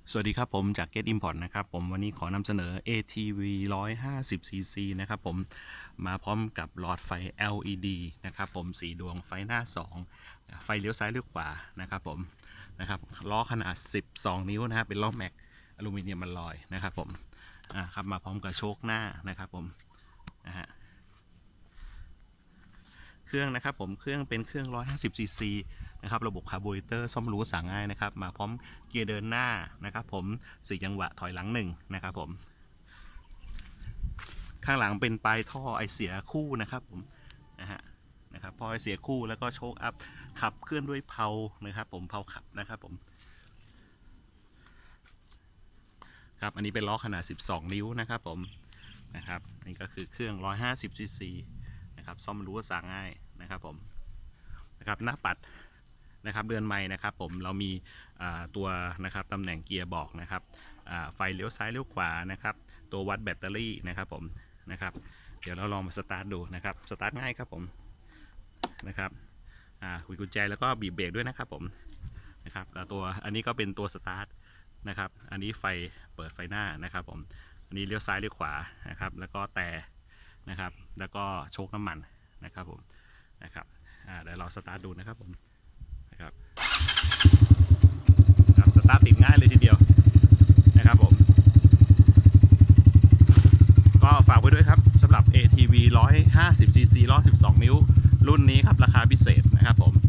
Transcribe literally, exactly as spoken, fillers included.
สวัสดีครับผมจาก Get Import นะครับผมวันนี้ขอนำเสนอ เอ ที วี หนึ่งร้อยห้าสิบ ซี ซี นะครับผมมาพร้อมกับหลอดไฟ แอล อี ดี นะครับผมสีดวงไฟหน้าสองไฟเลี้ยวซ้ายเลี้ยวขวานะครับผมนะครับล้อขนาดสิบสองนิ้วนะครับเป็นล้อแม็กอลูมิเนียมมันลอยนะครับผมอ่าครับมาพร้อมกับโชคหน้านะครับผมนะฮะเครื่องนะครับผมเครื่องเป็นเครื่องหนึ่งร้อยห้าสิบ ซี ซี นะครับระบบคาร์บูเรเตอร์ซ่อมรู้สั่งง่ายนะครับมาพร้อมเกียร์เดินหน้านะครับผมสี่จังหวะถอยหลังหนึ่งนะครับผมข้างหลังเป็นปลายท่อไอเสียคู่นะครับผมนะฮะนะครับพอไอเสียคู่แล้วก็โชคอัพขับเคลื่อนด้วยเพลานะครับผมเพลาขับนะครับผมครับอันนี้เป็นล้อขนาดสิบสองนิ้วนะครับผมนะครับนี่ก็คือเครื่องหนึ่งร้อยห้าสิบ ซี ซี นะครับซ่อมรู้สั่งง่ายนะครับผมนะครับหน้าปัดนะครับเดือนใหม่นะครับผมเรามีตัวนะครับตำแหน่งเกียร์บอกนะครับไฟเลี้ยวซ้ายเลี้ยวขวานะครับตัววัดแบตเตอรี่นะครับผมนะครับเดี๋ยวเราลองมาสตาร์ทดูนะครับสตาร์ทง่ายครับผมนะครับคุยกุญแจแล้วก็บีบเบรกด้วยนะครับผมนะครับแล้วตัวอันนี้ก็เป็นตัวสตาร์ทนะครับอันนี้ไฟเปิดไฟหน้านะครับผมอันนี้เลี้ยวซ้ายเลี้ยวขวานะครับแล้วก็แต่นะครับแล้วก็โชคน้ำมันนะครับผมนะครับเดี๋ยวเราสตาร์ทดูนะครับผมนะครับสตาร์ทติดง่ายเลยทีเดียวนะครับผมก็ฝากไว้ด้วยครับสำหรับ เอ ที วี หนึ่งร้อยห้าสิบ ซี ซี ล้อสิบสองนิ้วรุ่นนี้ครับราคาพิเศษนะครับผม